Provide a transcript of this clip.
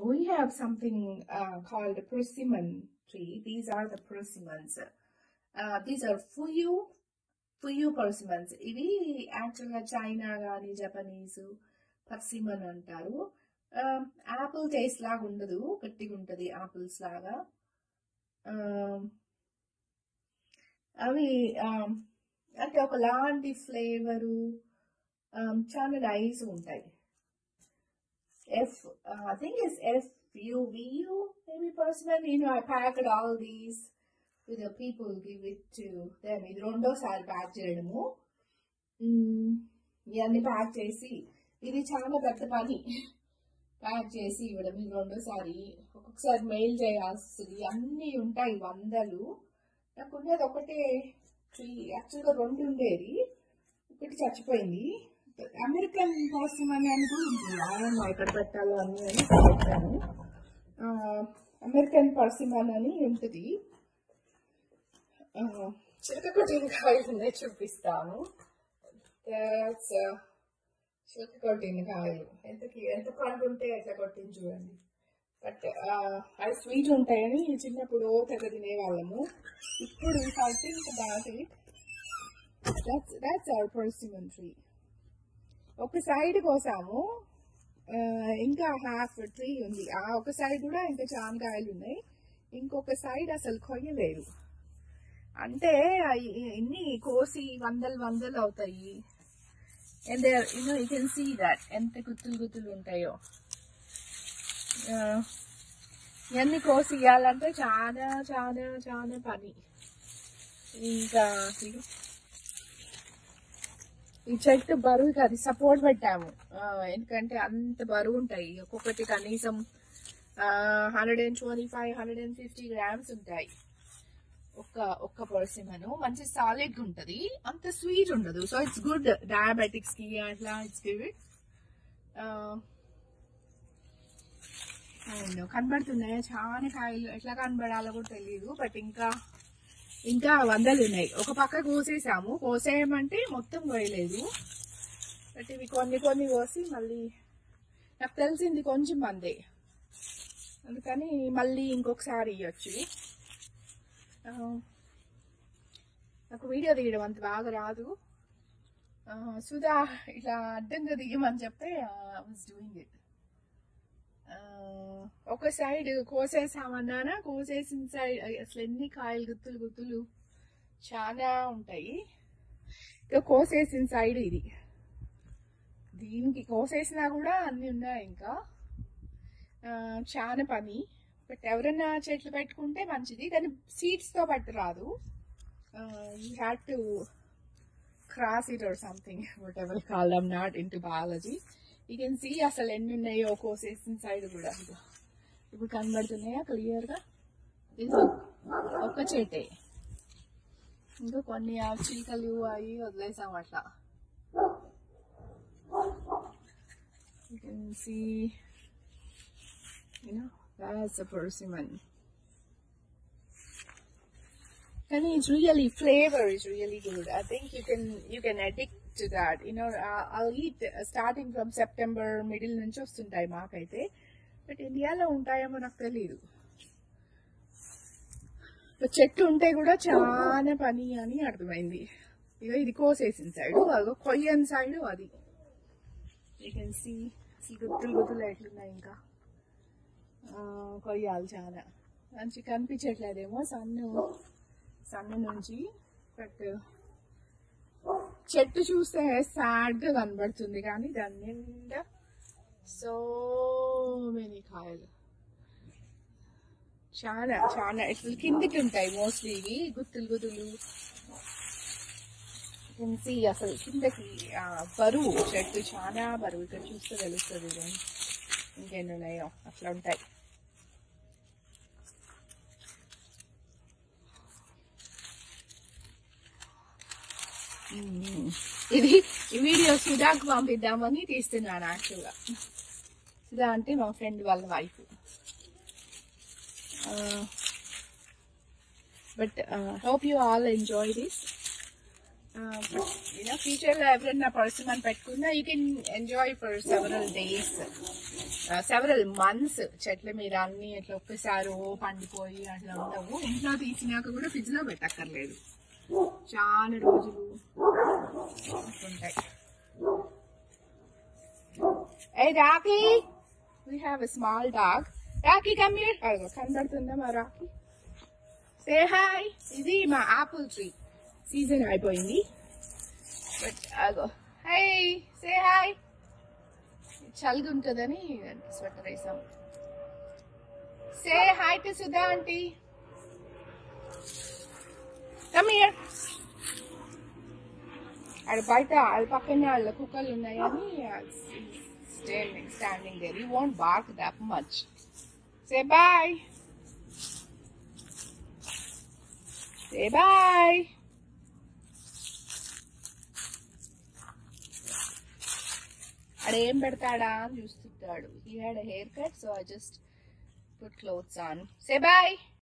we have something called persimmon tree. These are the persimmons. These are fuyu persimmons. Ivi actually China gaani Japanese persimmon antaru. Apple taste laga undadu, గట్టిగా ఉంటది apples లాగా. అవి అంటే ఒకలాంటి flavour చాలా nice ఉంటాయి. I think it's FUVU, maybe persimmon. I packed all these with the people, give it to them. ఇది రెండోసారి ప్యాక్ చేయడము. ఇవన్నీ ప్యాక్ చేసి, ఇది చాలా పెద్ద పని ప్యాక్ చేసి ఇవ్వడం. ఇది రెండోసారి, ఒక్కొక్కసారి మెయిల్ చేయాల్సింది. అన్నీ ఉంటాయి వందలు. నాకు ఉండేది ఒకటే ట్రీ, యాక్చువల్గా 2 ఉండేది, ఒకటి చచ్చిపోయింది. అమెరికన్ పర్సిమన్ అని కూడా ఉంటుంది. ఎక్కడ పెట్టాలో అని పెట్టాను. అమెరికన్ పర్సిమన్ అని ఉంటుంది. చిలకకొట్టిన కాయలు ఉన్నాయి, చూపిస్తాను. చిలకకొట్టిన కాయలు ఎంత పండు ఉంటే ఎట్లా కొట్టింది చూడండి. బట్ అవి స్వీట్ ఉంటాయని చిన్నప్పుడు తెగ తినేవాళ్ళము. ఇప్పుడు I think about it, that's our persimmon tree. ఒక సైడ్ కోసాము, ఇంకా హాఫ్ ట్రీ ఉంది. ఆ ఒక సైడ్ కూడా ఇంకా చాలా కాయలు ఉన్నాయి. ఇంకొక సైడ్ అసలు కొయ్యలేదు. అంటే ఇన్ని కోసి వందలు అవుతాయి. And you can see that ఎంత గుత్తులు ఉంటాయో. ఇవన్నీ కోసి ఇవ్వాలంటే చాలా చాలా చాలా పని. ఇంకా ఈ చెట్టు బరువు అది సపోర్ట్ పెట్టాము, ఎందుకంటే అంత బరువు ఉంటాయి. ఒక్కొక్కటి కనీసం 125-150 grams ఉంటాయి. ఒక్క పర్సిమన్ మంచి సాలిడ్ గా ఉంటది, అంత స్వీట్ ఉండదు. సో ఇట్స్ గుడ్ డయాబెటిక్స్ కి అట్లా. It's good. కనబడుతున్నాయి చాలా కాయలు. ఎట్లా కనబడాలో కూడా తెలియదు. బట్ ఇంకా వందలు ఉన్నాయి. ఒక పక్క కోసేసాము. కోసేయమంటే మొత్తం కోయలేదు. బట్ ఇవి కొన్ని కోసి మళ్ళీ నాకు తెలిసింది కొంచెం మందే, అందుకని మళ్ళీ ఇంకొకసారి ఇవ్వచ్చు. నాకు వీడియో తీయడం అంత బాగా రాదు. సుధా ఇట్లా అడ్డంగా దిగమని చెప్తే ఐ వాజ్ డూయింగ్ ఇట్. ఒక సైడ్ కోసేసామన్నానా, కోసేసిన సైడ్ అసలు ఎన్ని కాయలు గుత్తులు చాలా ఉంటాయి. ఇక కోసేసిన సైడ్ ఇది, దీనికి కోసేసినా కూడా అన్ని ఉన్నాయి. ఇంకా చాలా పని. బట్ ఎవరైనా చెట్లు పెట్టుకుంటే మంచిది, కానీ సీడ్స్ తో పట్టరాదు. You had to cross it or something, whatever call. I'm not into biology. You can see అసలు ఎన్ని ఉన్నాయో కోసేసిన సైడ్ కూడా. ఇప్పుడు కనబడుతున్నాయా క్లియర్ గా? ఇది ఒక్క చెట్టే. ఇంకా కొన్ని చిలుకలు అవి వదిలేసాం అట్లా. You can see, that's a persimmon. And it's really, flavor is really good. I think you can addict to that. I'll eat starting from September middle నుంచి వస్తుంటాయి మాకైతే. బట్ ఇండియాలో ఉంటాయేమో నాకు తెలీదు. చెట్టు ఉంటే కూడా చాలా పని అని అర్థమైంది. ఇక ఇది కోసేసిన సైడ్, అదో కొయ్యని సైడ్ అది. యూ కెన్ సీ గుత్తులు ఎట్లున్నాయి. ఇంకా కొయ్యాలి చాలా. మంచి కనిపించట్లేదేమో సన్న నుంచి. బట్ చెట్టు చూస్తే సాడ్ గా కనబడుతుంది, కానీ దాని నిండా సో మెనీ కాయలు. చాలా చాలా ఇట్లా కిందికి ఉంటాయి మోస్ట్లీ ఇవి గుత్తులు. అసలు కిందకి బరువు, చెట్టు చాలా బరువు. ఇక్కడ చూస్తే తెలుస్తుంది ఇంకెన్ని ఉన్నాయో. అట్లా ఉంటాయి. ఇది ఈ వీడియో సుధాకు పంపిద్దామని తీస్తున్నాను యాక్చువల్గా. సుధా అంటే మా ఫ్రెండ్ వాళ్ళ wife. But hope you all enjoy this. Future లో ఎవరైనా పర్సిమన్ పెట్టుకున్నా you can enjoy for several days. Several months చెట్ల మీద అన్ని ఇట్లా ఒక్కసారి పండిపోయి అట్లా ఉండవు. ఇంట్లో తీసినాక కూడా ఫ్రిడ్జ్ లో పెట్టక్కర్లేదు, చాలా రోజులు ఉంటాయి. Hey Rocky, we have a small dog. Rocky come here. అదిగో కనబడుతుందా మా రాకీ? సే హాయ్. ఇది మా ఆపిల్ ట్రీ సీజన్ అయిపోయింది, బట్ అగో హై సే హాయ్. చలిగా ఉంటుందని స్వెటర్ వేసాం. Say hi to Sudha aunty. Come here. అక్కడ బయట వాళ్ళ పక్కనే వాళ్ళ కుక్కలు ఉన్నాయని standing there. He won't bark that much. Say bye. Say bye. అడేం పెడతాడా అని చూస్తుంటాడు. He had a haircut, so I just put clothes on. Say bye.